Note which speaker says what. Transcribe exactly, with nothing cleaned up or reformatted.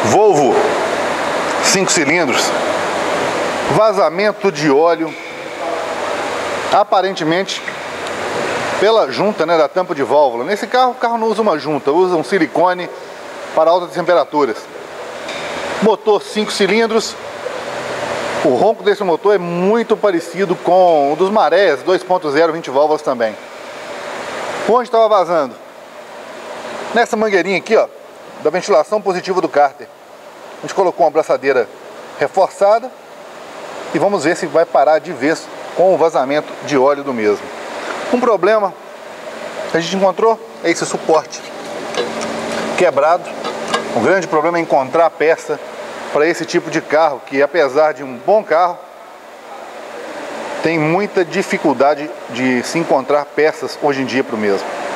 Speaker 1: Volvo cinco cilindros, vazamento de óleo, aparentemente pela junta, né, da tampa de válvula. Nesse carro, o carro não usa uma junta, usa um silicone para altas temperaturas. Motor cinco cilindros, o ronco desse motor é muito parecido com o dos Marés dois ponto zero, vinte válvulas também. Onde estava vazando? Nessa mangueirinha aqui, ó, da ventilação positiva do cárter. A gente colocou uma abraçadeira reforçada e vamos ver se vai parar de vez com o vazamento de óleo do mesmo. Um problema que a gente encontrou é esse suporte quebrado. O grande problema é encontrar a peça para esse tipo de carro, que apesar de um bom carro, tem muita dificuldade de se encontrar peças hoje em dia para o mesmo.